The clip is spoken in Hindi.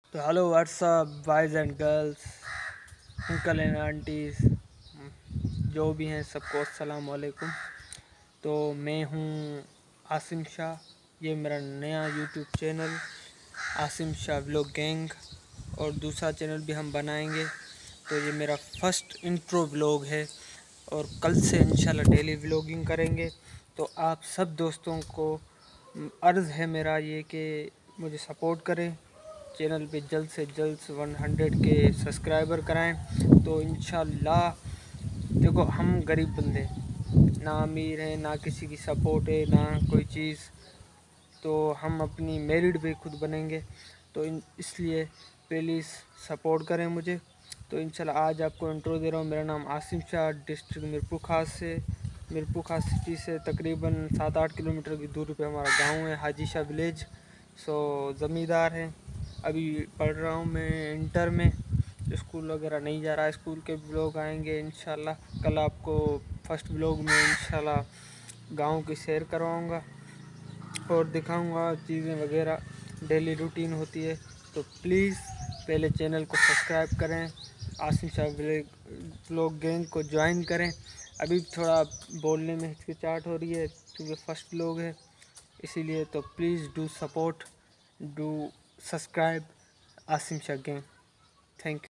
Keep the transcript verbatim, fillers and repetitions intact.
तो hello what's up boys and girls, uncle and aunties, जो भी हैं सबको अस्सलाम वालेकुम। तो मैं हूँ आसिम शाह। ये मेरा नया YouTube channel Asim Shah vlog gang, और दूसरा चैनल भी हम बनाएंगे। तो ये मेरा फर्स्ट इंट्रो व्लॉग है और कल से इंशाल्लाह डेली व्लॉगिंग करेंगे। तो आप सब दोस्तों को अर्ज़ है मेरा ये कि मुझे सपोर्ट करें, चैनल पे जल्द से जल्द सौ के सब्सक्राइबर कराएं। तो इंशाल्लाह देखो, हम गरीब बंदे, ना अमीर हैं, ना किसी की सपोर्ट है, ना कोई चीज़। तो हम अपनी मेरिट पे खुद बनेंगे। तो इन इसलिए प्लीज़ सपोर्ट करें मुझे। तो इंशाल्लाह आज आपको इंट्रो दे रहा हूँ। मेरा नाम आसिम शाह, डिस्ट्रिक्ट मीरपुर खास से मीरपुर खास सिटी से तकरीबन सात आठ किलोमीटर की दूरी पे हमारा गांव है, हाजी शाह विलेज। सो ज़मींदार हैं। अभी पढ़ रहा हूँ मैं इंटर में, स्कूल वगैरह नहीं जा रहा। स्कूल के ब्लॉग आएंगे इंशाल्लाह। कल आपको फर्स्ट ब्लॉग में इंशाल्लाह गांव की सैर करवाऊँगा और दिखाऊंगा चीज़ें वगैरह, डेली रूटीन होती है। तो प्लीज़ पहले चैनल को सब्सक्राइब करें, आसिम शाह व्लॉग गैंग को ज्वाइन करें। अभी थोड़ा बोलने में हिचकिचाहट हो रही है क्योंकि फर्स्ट व्लॉग है, इसीलिए। तो please do support, do subscribe Asim Shah gang. Thank you.